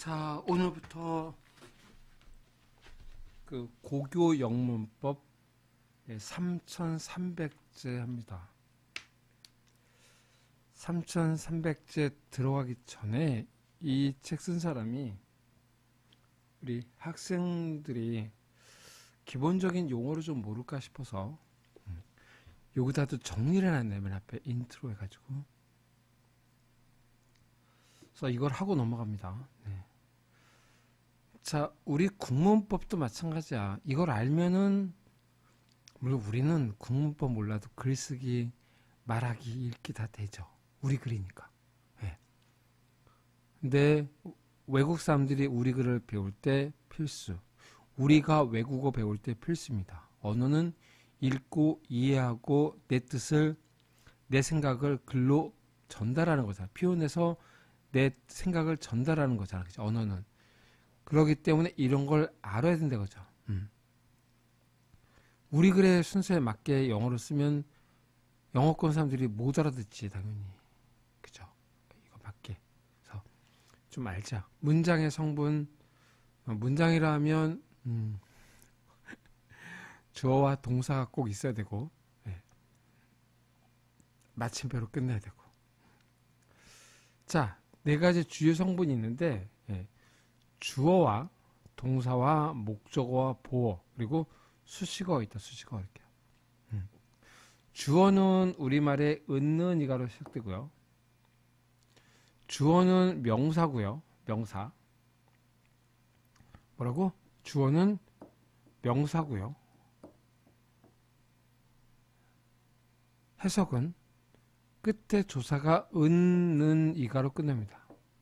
자, 오늘부터 그 고교 영문법 3300제 합니다. 3300제 들어가기 전에 이 책 쓴 사람이 우리 학생들이 기본적인 용어를 좀 모를까 싶어서 여기다도 정리를 해놨네. 맨 앞에 인트로 해가지고. 그래서 이걸 하고 넘어갑니다. 네. 자, 우리 국문법도 마찬가지야. 이걸 알면은, 물론 우리는 국문법 몰라도 글쓰기, 말하기, 읽기 다 되죠. 우리 글이니까. 네. 근데 외국 사람들이 우리 글을 배울 때 필수. 우리가 외국어 배울 때 필수입니다. 언어는 읽고 이해하고 내 뜻을, 내 생각을 글로 전달하는 거잖아. 표현해서 내 생각을 전달하는 거잖아. 그치? 언어는. 그렇기 때문에 이런 걸 알아야 된다 거죠. 우리 글의 순서에 맞게 영어를 쓰면 영어권 사람들이 못 알아듣지, 당연히. 그죠? 이거 맞게. 그래서 좀 알자. 문장의 성분, 문장이라 하면 주어와 동사가 꼭 있어야 되고, 네. 마침표로 끝내야 되고. 자, 네 가지 주요 성분이 있는데, 네. 주어와 동사와 목적어와 보어, 그리고 수식어가 있다. 수식어 이렇게. 주어는 우리말에 은는 이가로 시작되고요. 주어는 명사고요. 명사. 뭐라고? 주어는 명사고요. 해석은 끝에 조사가 은는 이가로 끝납니다.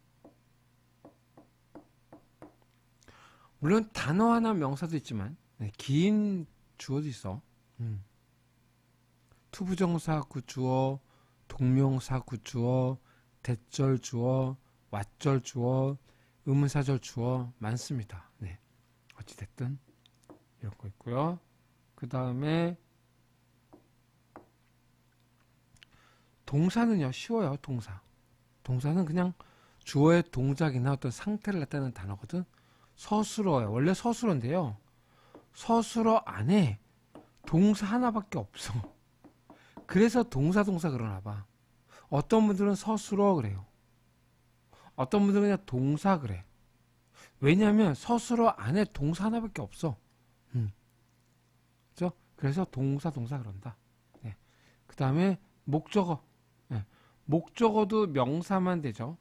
물론 단어 하나 명사도 있지만 긴 주어도 있어. 투부정사 구주어, 동명사 구주어, 대절 주어, 왓절 주어, 의문사절 주어 많습니다. 네. 어찌됐든 이런 거 있고요. 그 다음에 동사는요, 쉬워요. 동사. 동사는 그냥 주어의 동작이나 어떤 상태를 나타내는 단어거든. 서술어예요. 원래 서술어인데요. 서술어 안에 동사 하나밖에 없어. 그래서 동사 그러나 봐. 어떤 분들은 서술어 그래요. 어떤 분들은 그냥 동사 그래. 왜냐하면 서술어 안에 동사 하나밖에 없어. 그죠? 그래서 동사 그런다. 네. 그 다음에 목적어. 네. 목적어도 명사만 되죠.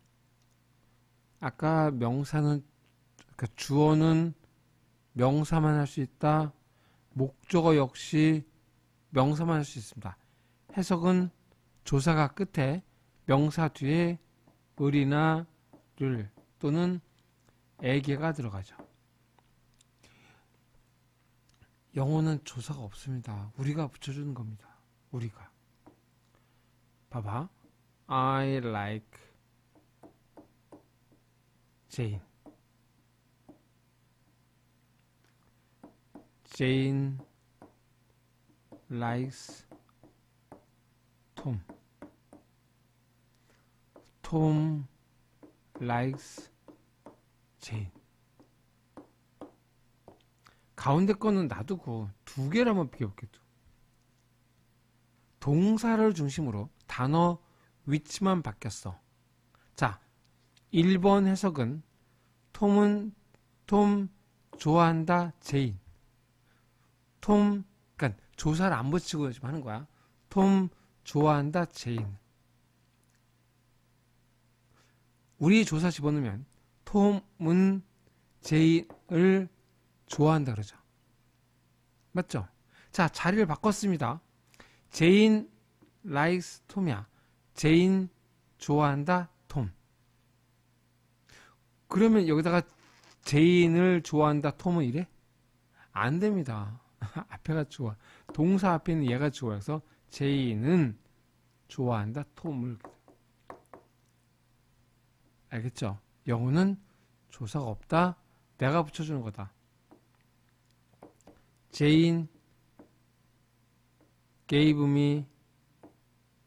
아까 명사는, 그러니까 주어는 명사만 할 수 있다. 목적어 역시 명사만 할 수 있습니다. 해석은 조사가 끝에 명사 뒤에 을이나 를 또는 에게가 들어가죠. 영어는 조사가 없습니다. 우리가 붙여주는 겁니다. 우리가. 봐봐. I like Jane. Jane likes Tom. Tom likes Jane. 가운데 거는 놔두고 두 개를 한번 비교해볼게요. 동사를 중심으로 단어 위치만 바뀌었어. 자, 1번 해석은 톰 좋아한다 제인. 톰, 그러니까 조사를 안 붙이고 지금 하는 거야. 톰 좋아한다 제인. 우리 조사 집어넣으면 톰은 제인을 좋아한다 그러죠. 맞죠? 자, 자리를 바꿨습니다. 제인 likes 톰이야. 제인 좋아한다 톰. 그러면 여기다가 제인을 좋아한다 톰은 이래? 안 됩니다. 앞에가 좋아. 동사 앞에 있는 얘가 좋아해서 제인은 좋아한다 톰을. 알겠죠? 영어는 조사가 없다. 내가 붙여주는 거다. 제인 gave me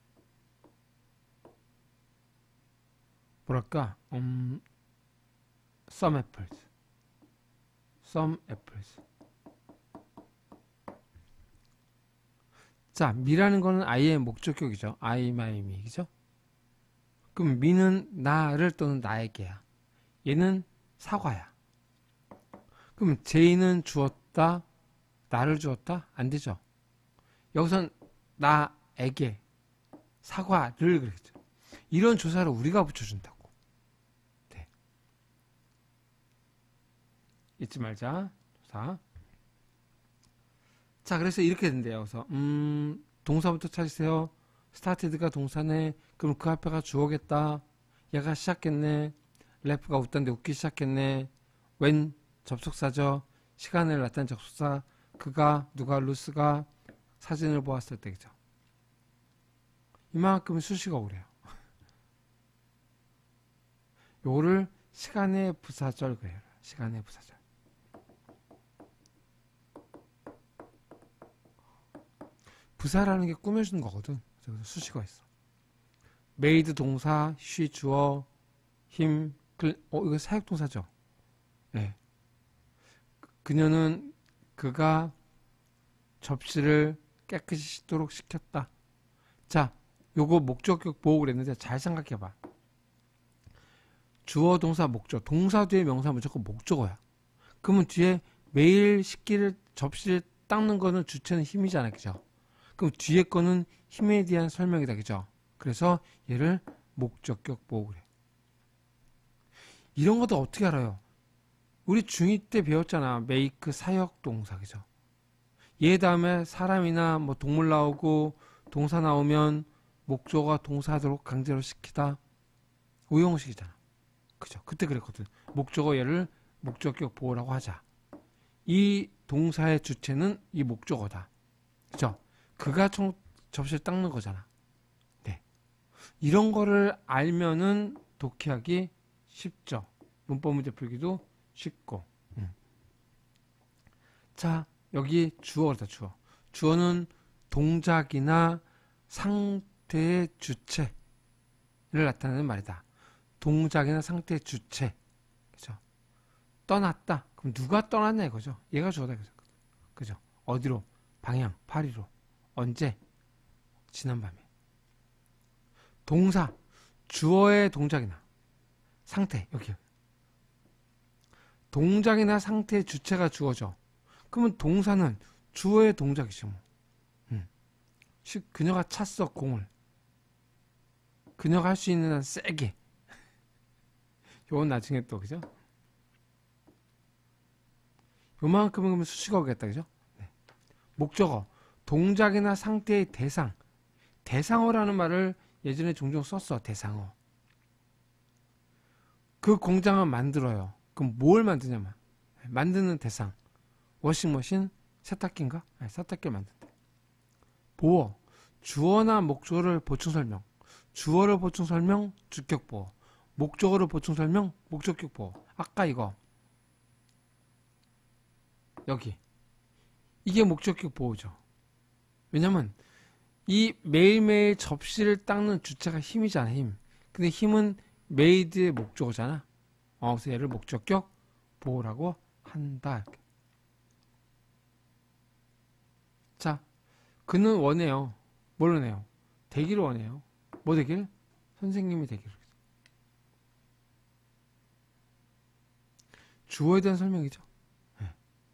뭐랄까 some apples. some apples. 자, me라는 거는 I의 목적격이죠. I, my, me. 그죠? 그럼 me는 나를 또는 나에게야. 얘는 사과야. 그럼 J는 주었다, 나를 주었다? 안 되죠. 여기선 나에게 사과를 그랬죠. 이런 조사를 우리가 붙여준다고. 네. 잊지 말자. 조사. 자, 그래서 이렇게 된대요. 그래서 동사부터 찾으세요. started가 동사네. 그럼 그 앞에가 주어겠다. 얘가 시작했네. laught가 웃던데 웃기 시작했네. when 접속사죠. 시간을 나타낸 접속사. 그가, 누가, 루스가 사진을 보았을 때, 그죠? 이만큼은 수식어 오래요. 요거를 시간의 부사절 그래요. 시간의 부사절. 부사라는 게 꾸며주는 거거든. 그래서 수식어 있어. made 동사, she 주어, him, 이거 사역동사죠. 네. 그녀는, 그가 접시를 깨끗이 씻도록 시켰다. 자, 요거 목적격 보호 그랬는데 잘 생각해봐. 주어, 동사, 목적. 동사 뒤에 명사 무조건 목적어야. 그러면 뒤에 매일 식기를, 접시를 닦는 거는 주체는 힘이잖아. 그죠? 그럼 뒤에 거는 힘에 대한 설명이다. 그죠? 그래서 얘를 목적격 보호 그래. 이런 것도 어떻게 알아요? 우리 중2 때 배웠잖아. make 사역 동사. 그죠? 얘 다음에 사람이나 뭐 동물 나오고 동사 나오면 목적어가 동사하도록 강제로 시키다. 우형식이잖아. 그죠? 그때 그랬거든. 목적어 얘를 목적격 보호라고 하자. 이 동사의 주체는 이 목적어다. 그죠? 그가 접시를 닦는 거잖아. 네. 이런 거를 알면은 독해하기 쉽죠. 문법 문제 풀기도 쉽고. 자, 여기 주어다, 주어. 주어는 동작이나 상태의 주체를 나타내는 말이다. 동작이나 상태의 주체. 그죠? 떠났다. 그럼 누가 떠났냐 이거죠. 얘가 주어다. 그죠? 어디로? 방향, 파리로. 언제? 지난밤에. 동사. 주어의 동작이나 상태. 여기. 동작이나 상태의 주체가 주어져. 그러면 동사는 주어의 동작이죠. 뭐. 그녀가 찼어, 공을. 그녀가 할 수 있는 한 세게. 요건 나중에 또, 그죠? 요만큼은 그러면 수식어겠다, 그죠? 네. 목적어. 동작이나 상태의 대상. 대상어라는 말을 예전에 종종 썼어, 대상어. 그 공장을 만들어요. 그럼 뭘 만드냐면, 만드는 대상. 워싱머신, 세탁기인가? 네, 세탁기를 만든대. 보어. 주어나 목적어를 보충 설명. 주어를 보충 설명, 주격 보어. 목적어를 보충 설명, 목적격 보어. 아까 이거. 여기. 이게 목적격 보호죠. 왜냐면 이 매일매일 접시를 닦는 주체가 힘이잖아, 힘. 근데 힘은 made의 목적어잖아. 그래서 얘를 목적격 보호라고 한다. 이렇게. 자, 그는 원해요. 뭘 원해요? 되기를 원해요. 뭐 되길? 선생님이 되기를. 주어에 대한 설명이죠. 네.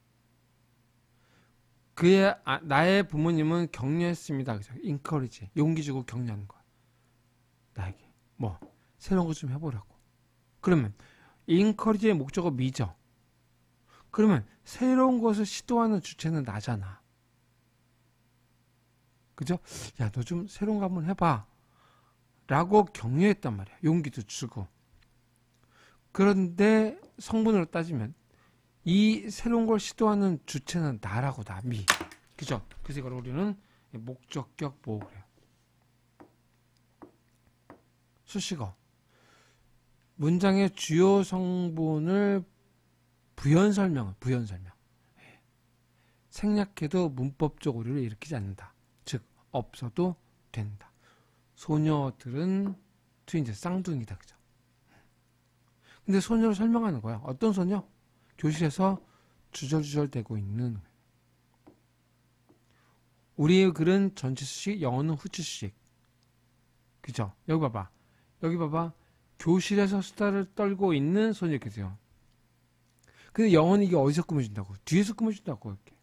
나의 부모님은 격려했습니다. 그죠? encourage. 용기 주고 격려하는 거야. 나에게. 뭐, 새로운 거 좀 해보라고. 그러면, encourage의 목적어 미죠. 그러면, 새로운 것을 시도하는 주체는 나잖아. 그죠? 야, 너 좀 새로운 거 한번 해봐. 라고 격려했단 말이야. 용기도 주고. 그런데 성분으로 따지면 이 새로운 걸 시도하는 주체는 나라고, 나, 미. 그죠? 그래서 이걸 우리는 목적격 보호 그래요. 수식어. 문장의 주요 성분을 부연 설명. 생략해도 문법적 오류를 일으키지 않는다. 즉, 없어도 된다. 소녀들은 트윈즈, 쌍둥이다. 그죠? 근데 소녀를 설명하는 거야. 어떤 소녀? 교실에서 주절주절 대고 있는. 우리의 글은 전체 수식, 영어는 후치 수식. 그죠? 여기 봐봐. 여기 봐봐. 교실에서 수다를 떨고 있는 소녀 이렇게 돼요. 근데 영어는 이게 어디서 꾸며준다고? 뒤에서 꾸며준다고 이렇게.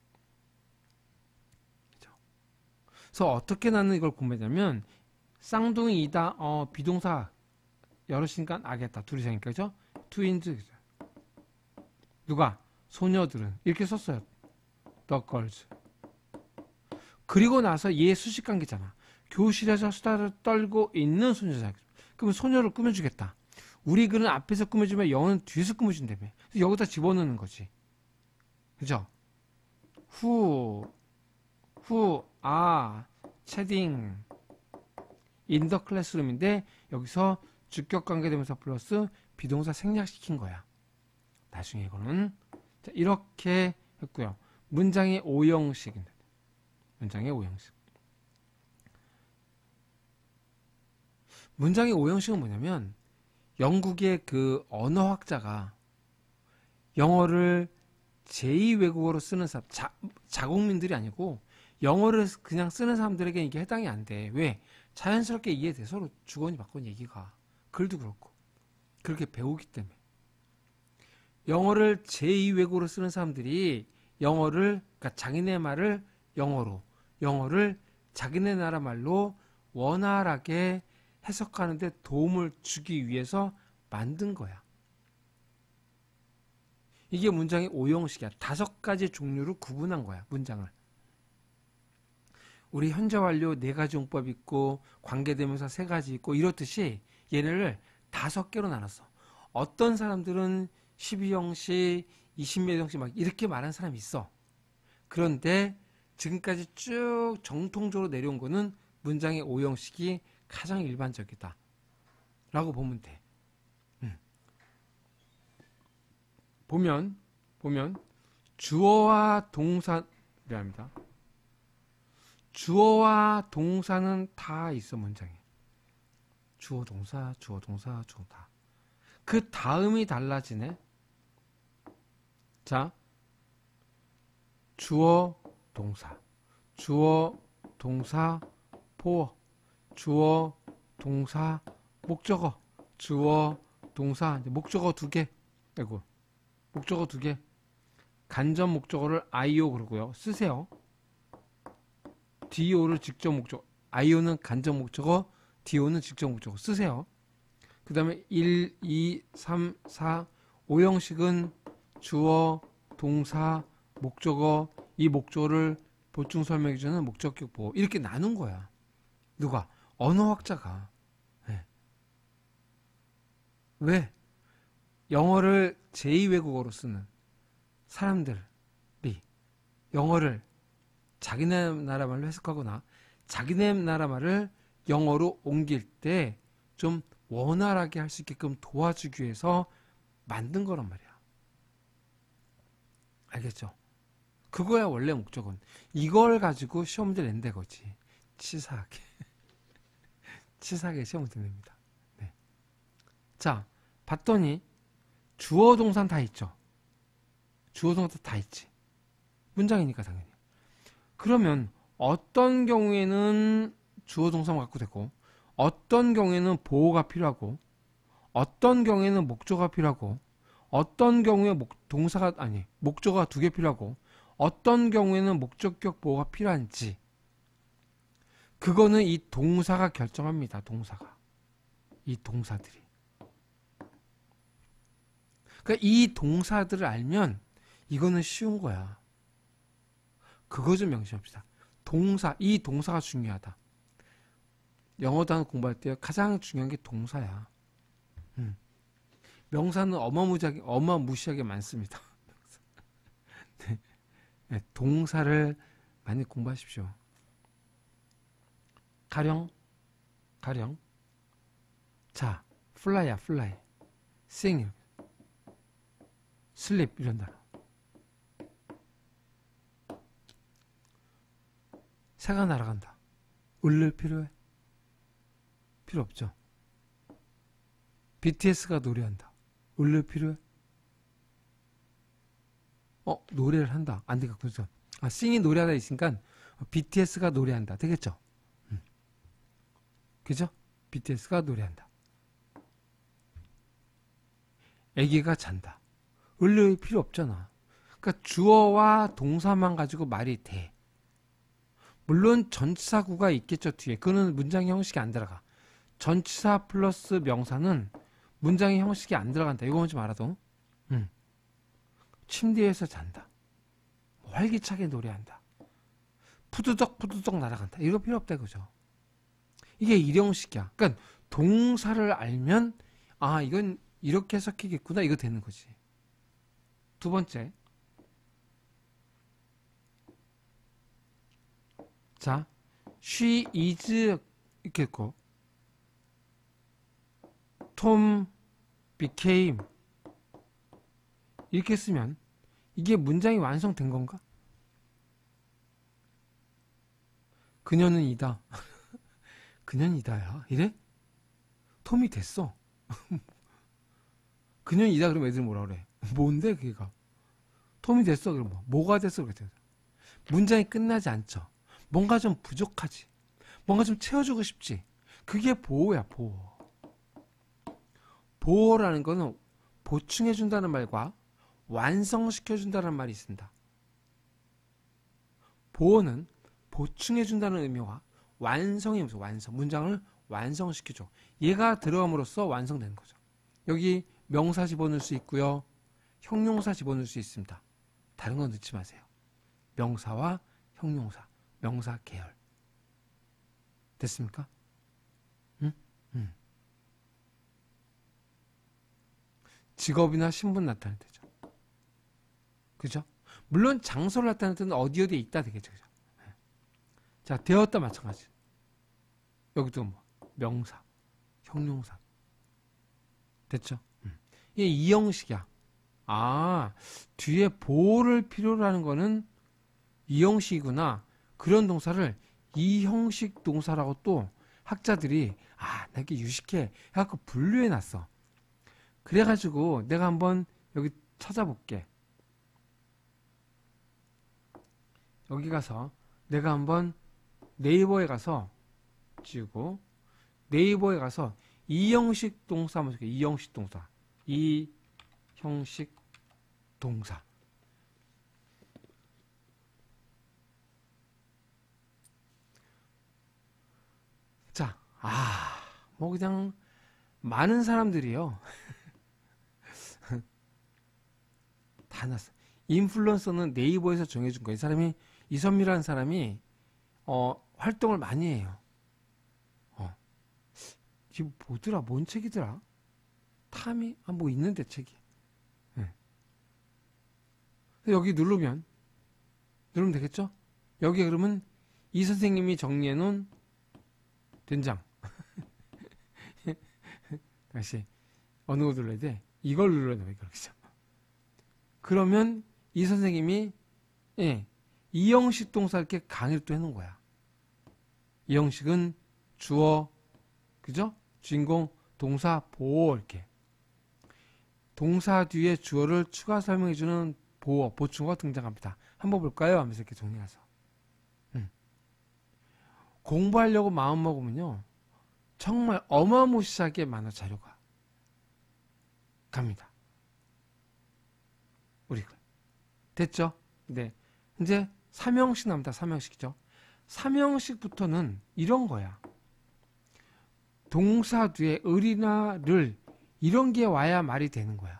그죠? 그래서 어떻게 나는 이걸 공부했냐면 쌍둥이이다. 비동사 여럿이니까 알겠다. 둘이서니까 그죠? 트윈즈. 누가? 소녀들은 이렇게 썼어요. The girls. 그리고 나서 얘 수식관계잖아. 교실에서 수다를 떨고 있는 소녀잖아. 그러면 소녀를 꾸며주겠다. 우리 글은 앞에서 꾸며주면 영어는 뒤에서 꾸며준다며. 여기다 집어넣는 거지. 그죠? Who are chatting in the classroom인데 여기서 주격관계대명사 플러스 비동사 생략시킨 거야. 나중에 이거는 자, 이렇게 했고요. 문장의 오형식입니다. 문장의 오형식. 문장의 오형식은 뭐냐면 영국의 그 언어학자가 영어를 제2외국어로 쓰는 사람, 자국민들이 아니고 영어를 그냥 쓰는 사람들에게 이게 해당이 안 돼. 왜? 자연스럽게 이해돼. 서로 주거니 받거니 얘기가. 글도 그렇고. 그렇게 배우기 때문에. 영어를 제2외국어로 쓰는 사람들이 영어를, 그러니까 자기네 말을 영어로, 영어를 자기네 나라 말로 원활하게 해석하는데 도움을 주기 위해서 만든 거야. 이게 문장의 오형식이야. 5가지 종류로 구분한 거야, 문장을. 우리 현재 완료 4가지 용법 있고 관계대명사 3가지 있고 이렇듯이 얘네를 5개로 나눴어. 어떤 사람들은 12형식, 20몇 형식 막 이렇게 말하는 사람이 있어. 그런데 지금까지 쭉 정통적으로 내려온 거는 문장의 5형식이 가장 일반적이다 라고 보면 돼. 보면 주어와 동사 합니다. 주어와 동사는 다 있어. 문장에 주어 동사 다. 그 다음이 달라지네. 자, 주어 동사 보어, 주어 동사 목적어, 주어 동사 목적어 2개. 아이고, 목적어 2개. 간접 목적어를 IO 그러고요. 쓰세요. DO를 직접 목적어. IO는 간접 목적어, DO는 직접 목적어. 쓰세요. 그 다음에 1, 2, 3, 4, 5형식은 주어, 동사, 목적어, 이 목적어를 보충 설명해주는 목적격 보호. 이렇게 나눈 거야. 누가? 언어학자가. 네. 왜? 영어를 제2외국어로 쓰는 사람들이 영어를 자기네 나라 말로 해석하거나 자기네 나라 말을 영어로 옮길 때 좀 원활하게 할 수 있게끔 도와주기 위해서 만든 거란 말이야. 알겠죠? 그거야 원래 목적은. 이걸 가지고 시험 문제 낸다 거지. 치사하게. 치사하게 시험 문제 냅니다. 네. 자, 봤더니 주어 동사는 다 있죠. 주어 동사 다 있지. 문장이니까 당연히. 그러면 어떤 경우에는 주어 동사만 갖고 되고 어떤 경우에는 보호가 필요하고 어떤 경우에는 목적어가 필요하고 어떤 경우에 동사가 아니 목적어가 2개 필요하고 어떤 경우에는 목적격 보호가 필요한지 그거는 이 동사가 결정합니다. 동사가. 이 동사들이. 그러니까 이 동사들을 알면 이거는 쉬운 거야. 그거 좀 명심합시다. 동사, 이 동사가 중요하다. 영어 단어 공부할 때 가장 중요한 게 동사야. 명사는 어마무시하게 많습니다. 네. 네, 동사를 많이 공부하십시오. 가령 자, fly야 fly, sing, sleep 이런 단어. 새가 날아간다. 울릴 필요해? 필요 없죠. BTS가 노래한다. 원래 필요해? 노래를 한다. 안 되겠고, 그죠? 싱이 노래하다 있으니까 BTS가 노래한다. 되겠죠? 그죠? BTS가 노래한다. 애기가 잔다. 원래 필요 없잖아. 그러니까 주어와 동사만 가지고 말이 돼. 물론 전치사구가 있겠죠, 뒤에. 그거는 문장의 형식이 안 들어가. 전치사 플러스 명사는 문장의 형식이 안 들어간다. 이거만 좀 알아도. 침대에서 잔다. 활기차게 노래한다. 푸드덕 푸드덕 날아간다. 이거 필요 없다, 그죠? 이게 일형식이야. 그러니까 동사를 알면 이건 이렇게 해석하겠구나. 이거 되는 거지. 두 번째. 자, she is 이렇게 했고 Tom became 이렇게 쓰면 이게 문장이 완성된 건가? 그녀는 이다. 그녀는 이다야. 이래? 톰이 됐어. 그녀는 이다 그러면 애들 뭐라 그래? 뭔데 그게가? 톰이 됐어 그러면 뭐가 됐어? 그랬대. 문장이 끝나지 않죠. 뭔가 좀 부족하지. 뭔가 좀 채워주고 싶지. 그게 보호야, 보호. 보호라는 거는 보충해준다는 말과 완성시켜준다는 말이 있습니다. 보호는 보충해준다는 의미와 완성이 무슨 완성. 문장을 완성시켜줘. 얘가 들어감으로써 완성되는 거죠. 여기 명사 집어넣을 수 있고요. 형용사 집어넣을 수 있습니다. 다른 건 넣지 마세요. 명사와 형용사. 명사 계열. 됐습니까? 직업이나 신분 나타낼 때죠. 그죠? 물론 장소를 나타낼 때는 어디에 있다 되겠죠. 그죠? 자, 되었다 마찬가지. 여기도 뭐 명사, 형용사. 됐죠? 이게 이 형식이야. 뒤에 보호를 필요로 하는 거는 이 형식이구나. 그런 동사를 이 형식 동사라고 또 학자들이 나 이렇게 유식해 해갖고 분류해 놨어. 그래가지고 내가 한번 여기 찾아볼게. 여기 가서 내가 한번 네이버에 가서 지우고 네이버에 가서 이 형식 동사 한번 볼게. 이 형식 동사. 이 형식 동사. 자, 뭐 그냥 많은 사람들이요. 다 났어. 인플루언서는 네이버에서 정해준 거예요. 이 사람이 이선미라는 사람이 활동을 많이 해요. 지금 뭐더라? 뭔 책이더라? 탐이 뭐 있는데 책이. 네. 여기 누르면 되겠죠? 여기 그러면 이 선생님이 정리해 놓은 된장. 다시 어느 거 눌러야 돼? 이걸 눌러야 돼. 그렇죠? 그러면 이 선생님이 이 형식 동사 이렇게 강의를 또 해놓은 거야. 이 형식은 주어, 그죠? 주인공, 동사, 보호 이렇게. 동사 뒤에 주어를 추가 설명해주는 보호, 보충어가 등장합니다. 한번 볼까요? 하면서 이렇게 정리해서. 공부하려고 마음먹으면요. 정말 어마무시하게 많은 자료가 갑니다. 우리가. 됐죠? 네. 이제 3형식 남다. 3형식이죠. 3형식부터는 이런 거야. 동사 뒤에 을이나 를 이런 게 와야 말이 되는 거야.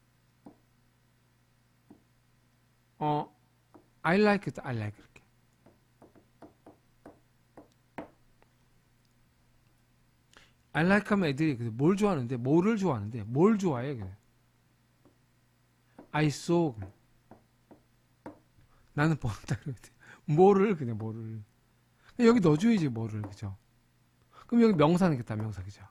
I like it, I like it. I like 하면 애들이 뭘 좋아하는데, 뭐를 좋아하는데, 뭘 좋아해? I saw. 나는 본다. 뭐를, 그냥 뭐를. 여기 넣어줘야지, 뭐를. 그죠? 그럼 여기 명사는겠다, 명사. 그죠?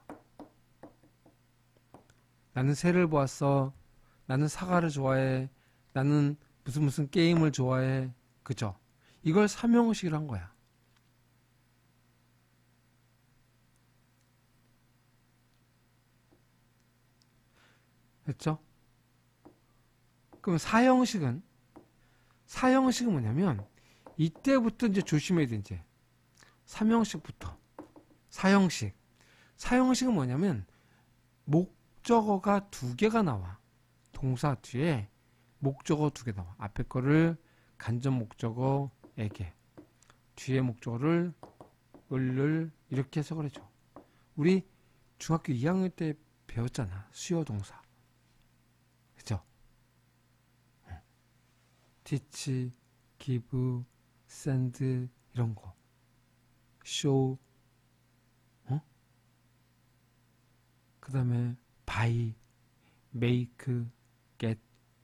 나는 새를 보았어. 나는 사과를 좋아해. 나는 무슨 게임을 좋아해. 그죠? 이걸 3형식으로 한 거야. 됐죠? 그럼 사형식은 뭐냐면 이때부터 이제 조심해야 돼. 이제 3형식부터 사형식은 뭐냐면 목적어가 2개가 나와. 동사 뒤에 목적어 2개 나와. 앞에 거를 간접 목적어에게, 뒤에 목적어를 을을 이렇게 해석을 해줘. 우리 중학교 2학년 때 배웠잖아. 수요 동사. 그죠? teach, give, send 이런 거. show, 그 다음에 buy, make, get.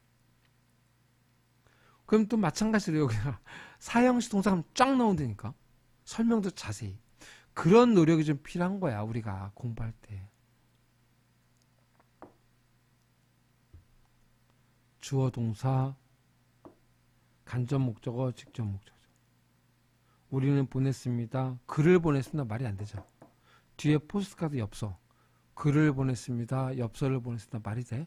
그럼 또 마찬가지로 여기가 사형식 동사가 쫙 나온다니까. 설명도 자세히. 그런 노력이 좀 필요한 거야, 우리가 공부할 때. 주어 동사, 간접 목적어, 직접 목적어. 우리는 보냈습니다. 글을 보냈습니다. 말이 안 되죠. 뒤에 포스트카드 엽서. 글을 보냈습니다. 엽서를 보냈습니다. 말이 돼?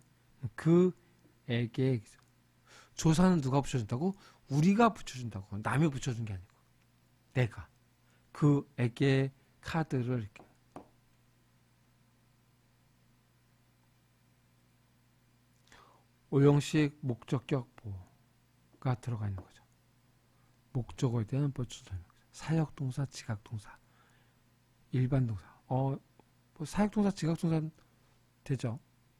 그에게. 조사는 누가 붙여준다고? 우리가 붙여준다고. 남이 붙여준 게 아니고. 내가. 그에게 카드를 이렇게. 오형식 목적격 보호가 들어가 있는 거죠. 목적어에 대한 보충 설명. 사역동사, 지각동사, 일반동사. 뭐 사역동사, 지각동사 되죠.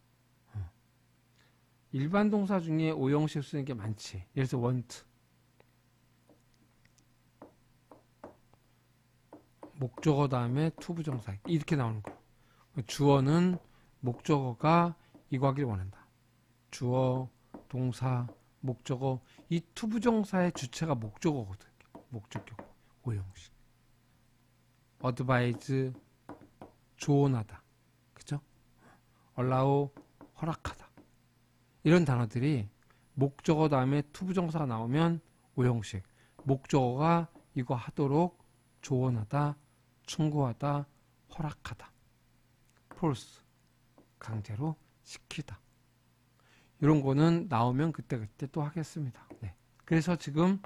일반동사 중에 오형식 쓰는 게 많지. 예를 들어서 want. 목적어 다음에 투부정사 이렇게 나오는 거예요. 주어는 목적어가 이거 하길 원한다. 주어, 동사, 목적어. 이 투부정사의 주체가 목적어거든. 목적격. 오형식. advise, 조언하다. 그죠? allow, 허락하다. 이런 단어들이 목적어 다음에 투부정사가 나오면 오형식. 목적어가 이거 하도록 조언하다, 충고하다, 허락하다. force, 강제로 시키다. 이런 거는 나오면 그때그때 또 하겠습니다. 네. 그래서 지금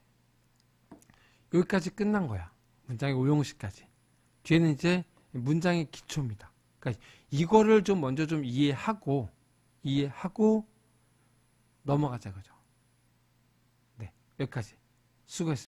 여기까지 끝난 거야. 문장의 오형식까지. 뒤에는 이제 문장의 기초입니다. 그러니까 이거를 좀 먼저 좀 이해하고 넘어가자, 그죠? 네. 여기까지. 수고했습니다.